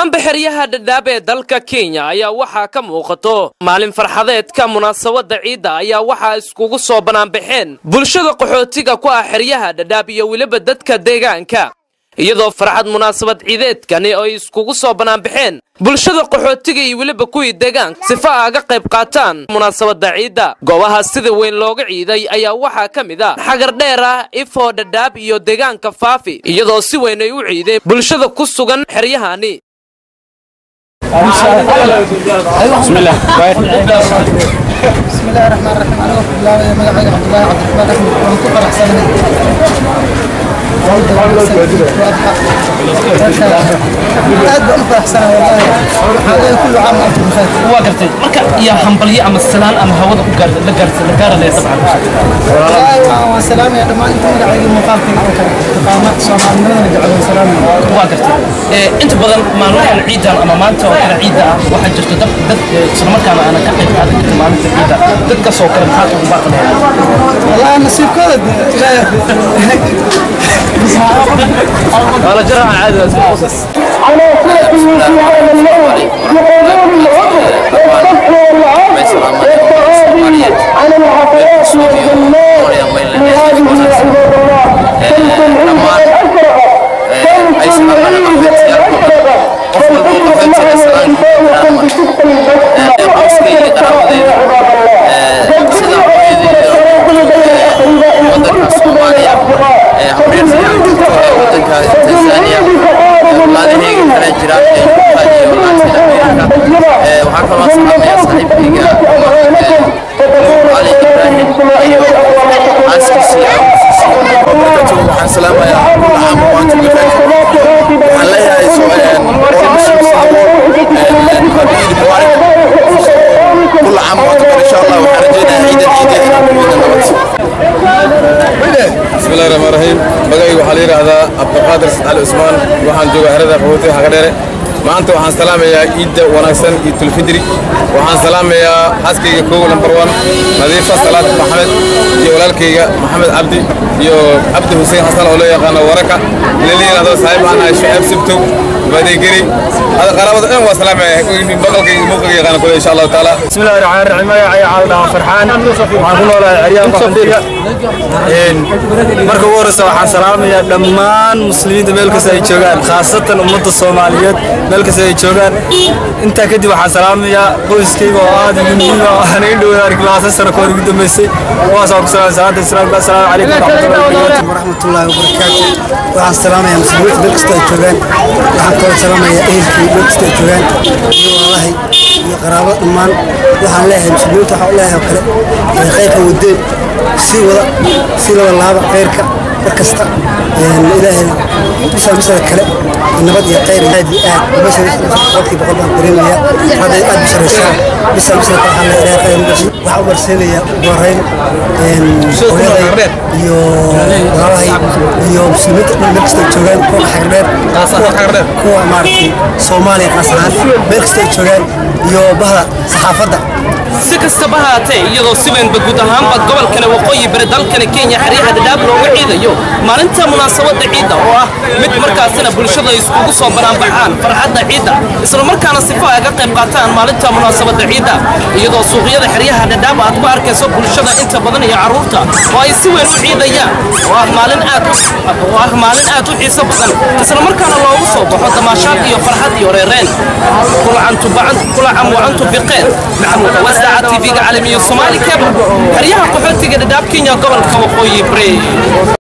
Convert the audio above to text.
ahaan xeryaha Dadaab ee dalka Kenya ayaa waxa ka muuqato maalin farxadeedka munaasabada ciida ayaa waxa iskugu soo banaan bulshada qaxootiga ku ah xeryaha Dadaab iyo waliba dadka deegaanka iyadoo farxad munaasabad ciideedkani oo iskugu soo banaan bulshada qaxootiga iyo waliba kuwii deegaanka sifa aga qayb qaataan munaasabada ciida goobaha sida weyn looga ciiday ayaa waxa kamid ah xagar dheer ah ifo Dadaab iyo deegaanka Faafi iyadoo si weyn ay u ciiday bulshada ku sugan xeryahani بسم الله الرحمن الرحيم marka iyo hambalyo ama salaan ama hawada ku gaarto la gaaranayo طبعا والسلام يا دمان انت magacayga muuqaalka taqaana Soomaalida jecel salaam waa gartay inta badan maalmaha ciidan ama maanta oo kala ciida waxa jirto dad isla markaana ana ka qayb qaadan maalinta ciida dadka soo kala qaad ugu baaqnaa والله نصيبكooda wala jara caadi على صلة في هذا الليل بحضور العمر والصفح والعفو والتغاضي على العطايات والجنات لهذه عباد الله شمس العيد والأسرة شمس العيد والأسرة وفتحت له كتابكم بصدق السلام يا عم وانتم بخير الله يسعدكم كل عام وانتم ان شاء الله وحرجينا عيد بسم الله الرحمن الرحيم بقى وحليل هذا عبد القادر العثمان وحان جوجا هردا قوتي حقديره maanta waxaan salaamayaa ciida wanaagsan iyo tulfidri waxaan salaamayaa xaskayga koow number 1 nadiifa salaad maxamed iyo walaalkayga maxamed abdi iyo abdi hussein xasan oo loo yaqaan waraka leeliyada saaxiib aan ay shucayb sibto badeegari hada qarabada dhan waa salaamayaa baqalkayga muuqayga yaqaan kule insha Allah taala bismillahir rahmanir rahim ay caalada farxaan waxaan ku noolahay ciyaar qaxootiga marka waraysa waxaan salaamayaa dhammaan muslimiinta meel kasta ay joogaan khaasatan ummadda Soomaaliyeed meel kasta ay joogaan inta kadib waxaan salaamayaa qoyskayga oo aad u muhiim ah aan ay dhawaan class sano ka ugu dambeysay waasoo ku salaamay salaatu assalaamu calaykum wa rahmatullahi wa barakatuh waxaan salaamayaa muslimiinta meel kasta ay joogaan waxaan kala salaamayaa ehelkii meel kasta ay joogaan iyo walaalahay iyo qaraabo dhammaan waxaan leeyahay muslimiinta waxa leeyahay kale khayrka wadeen si wada laaba khayrka markasta ilaahay bisha kale nabad iyo khayr aad bisha qofkii boqol baan dareemaya hada aad bisha bisha kale xal ilaahay khayr waxa u marseelaya goreyn iyo walaalahay iyo muslimiinta meel kasta joogaan kuwa xagreer kuwa maartay Soomaaliya qasahan meel kasta joogaan iyo bahda saxaafadda si kastaba haatee iyadoo si weyn guud ahaanba gobolkan waqooyi bari dalkan Kenya xeryaha Dadaab looga ciidayo maalinta munaasabada ciida oo ah mid markaasina bulshada iskugu soo banaan farxadda ciida isla markaana si faaga qayb qaataan maalinta munaasabada ciida iyadoo suuqyada xeryaha Dadaab aad ku arkayso bulshada inta badan iyo caruurta oo ay si weyn u ciidayaan waa maalin aad u xiiso badan isla markaana loogu soo baxo damaashaad iyo farxad iyo reereen kula am waantu biqeen maxamuud وساعة TV عالمية الصومالي كبر هريها قحوتي قد داب كينيا قبل كوقوي بري